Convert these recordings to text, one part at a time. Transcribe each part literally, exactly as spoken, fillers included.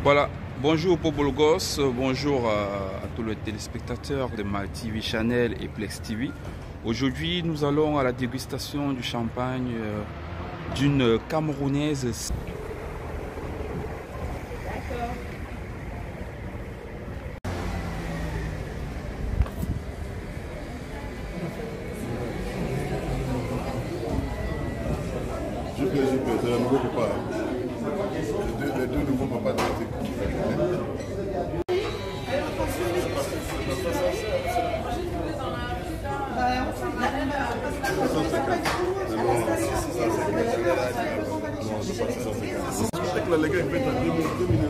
Voilà, bonjour Pobologos, bonjour à, à tous les téléspectateurs de My T V Channel et Plex T V. Aujourd'hui, nous allons à la dégustation du champagne euh, d'une Camerounaise. Je peux, je peux, c'est un nouveau papa. Les deux, les deux nouveaux papas de l'équipe. Les gars, ils mettent à deux mille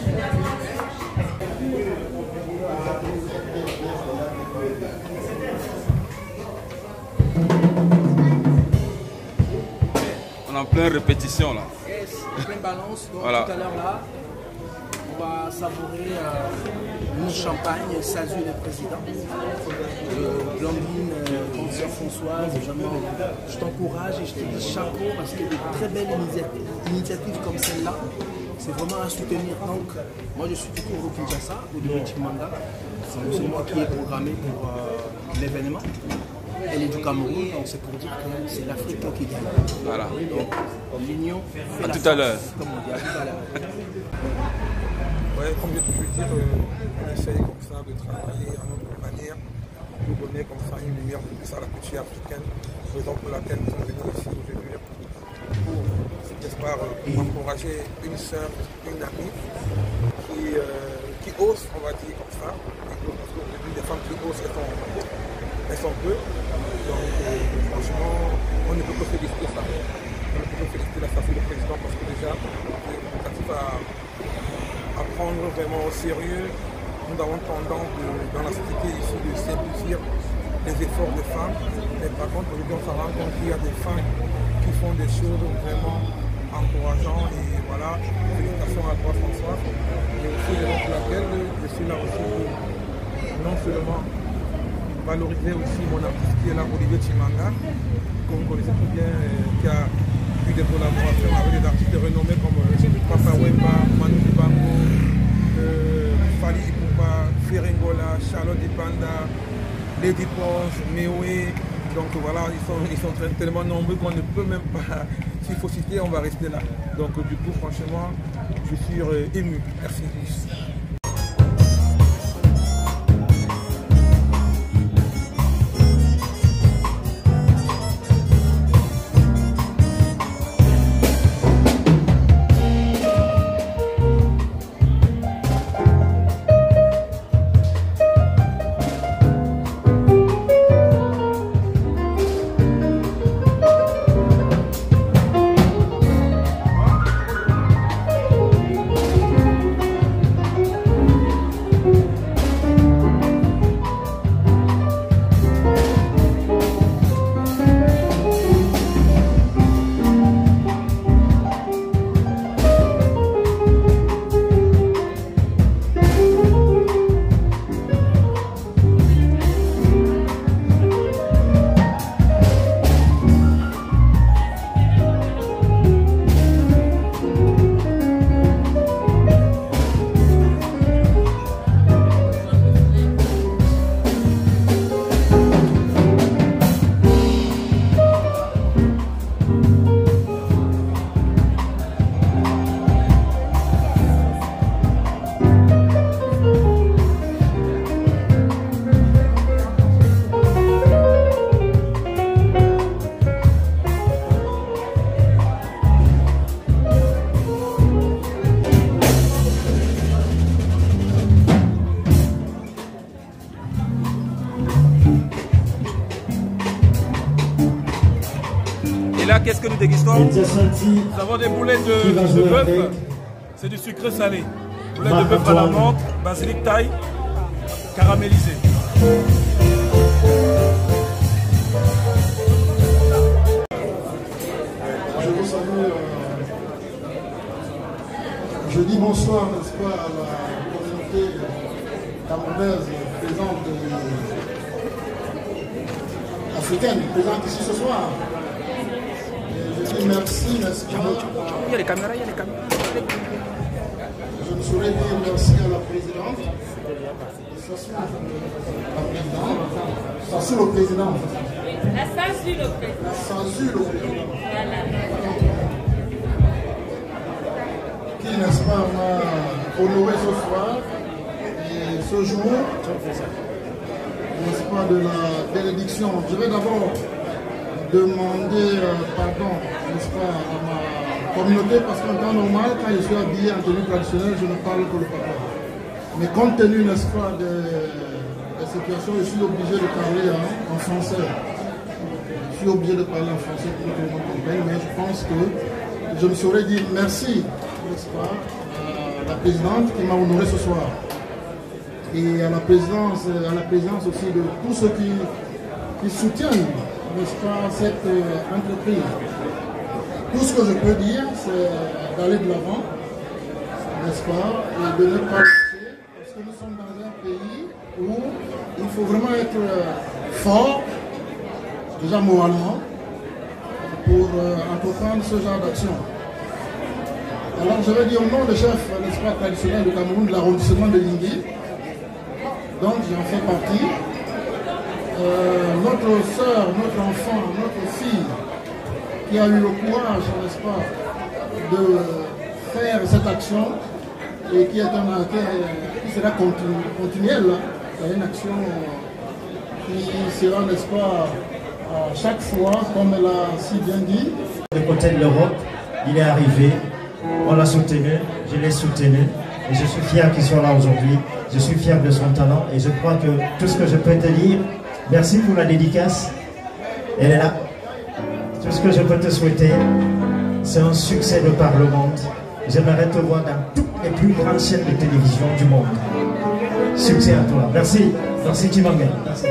On est en pleine répétition là. Yes, pleine balance. Donc Voilà. tout à l'heure là, on va savourer euh, une champagne Sazu le président. Euh, Blandine, euh, grande sœur Françoise, vraiment, je t'encourage et je te dis chapeau parce que de très belles initiatives, initiatives comme celle-là, c'est vraiment à soutenir. Donc, moi je suis du coup au Kinshasa, au Boutique Manga. C'est moi qui ai programmé pour euh, l'événement. Elle est du Cameroun, donc c'est pour dire que c'est l'Afrique qui gagne. Voilà. Donc, l'union fait À la tout à l'heure. force, comme on dit, à tout à l'heure. Ouais, comme j'ai toujours dit, euh, on essaye comme ça de travailler à notre manière, pour donner comme ça une lumière plus à la culture africaine, raison pour laquelle nous sommes venus ici aujourd'hui pour, n'est-ce pas, euh, encourager une sœur, une amie qui, euh, qui ose, on va dire comme ça, et que, parce qu'aujourd'hui les femmes qui osent, elles sont, elles sont peu, donc euh, franchement, on ne peut que féliciter ça. On ne peut que féliciter la statue du président parce que déjà, l'initiative a à prendre vraiment au sérieux. Nous avons tendance de, dans la société ici de simplifier les efforts des femmes. Mais par contre, aujourd'hui, on se rend compte qu'il y a des femmes qui font des choses vraiment encourageantes. Et voilà, félicitations à toi François. Et aussi, raison pour laquelle je suis là aussi pour non seulement valoriser aussi mon artiste qui est là, Olivier Chimanga, que vous connaissez très bien, qui a eu des collaborations avec des artistes renommés comme Papa Wemba, Manu Dibango, euh, Fali Ipupa, Feringola, Charlotte Dipanda, Lady Ponge, Meoé. Donc voilà, ils sont, ils sont tellement nombreux qu'on ne peut même pas, s'il faut citer, on va rester là. Donc du coup, franchement, je suis euh, ému. Merci. Et là, qu'est-ce que nous dégustons? Nous avons des boulettes de, de bœuf, c'est du sucré salé. Boulettes de bœuf à la menthe, basilic thaï, caramélisé. Je vous salue. Euh, je dis bonsoir, n'est-ce pas, à la communauté camerounaise présente, euh, africaine, présente ici ce soir. Et je dis merci, n'est-ce pas. Il y a les caméras, il y a les caméras. Je ne saurais présidente. Ça suit le président. La censure le président. La censure le président. Qui, n'est-ce pas, m'a honoré ce soir et ce jour, n'est-ce pas, de la bénédiction. Je vais d'abord demander euh, pardon, n'est-ce pas, à ma communauté, parce qu'en temps normal, quand je suis habillé en tenue traditionnelle, je ne parle que le papa. Mais compte tenu, n'est-ce pas, des, des situations, je suis obligé de parler hein, en français. Je suis obligé de parler en français pour que tout le monde comprenne, mais je pense que je me serais dit merci, n'est-ce pas, à la présidente qui m'a honoré ce soir. Et à la présidence, à la présidence aussi de tous ceux qui, qui soutiennent, n'est-ce pas, cette euh, entreprise. Tout ce que je peux dire, c'est d'aller de l'avant, n'est-ce pas, et de ne pas lâcher, parce que nous sommes dans un pays où il faut vraiment être fort, déjà moralement, pour euh, entreprendre ce genre d'action. Alors je vais dire au nom du chef, n'est-ce pas, traditionnel du Cameroun, de l'arrondissement de Lingui, donc j'en fais partie. Euh, notre soeur, notre enfant, notre fille, qui a eu le courage, n'est-ce pas, de faire cette action et qui, est un, qui, est, qui sera continu, continuelle, c'est une action qui sera, n'est-ce pas, à chaque fois, comme elle a si bien dit. Du côté de l'Europe, il est arrivé, on l'a soutenu, je l'ai soutenu et je suis fier qu'il soit là aujourd'hui, je suis fier de son talent et je crois que tout ce que je peux te dire, merci pour la dédicace, elle est là. Tout ce que je peux te souhaiter, c'est un succès de par le monde. J'aimerais te voir dans toutes les plus grandes chaînes de télévision du monde. Succès à toi. Merci. Merci Timanga. Merci.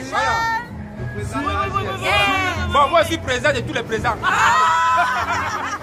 Bon, moi je suis président de tous les présidents.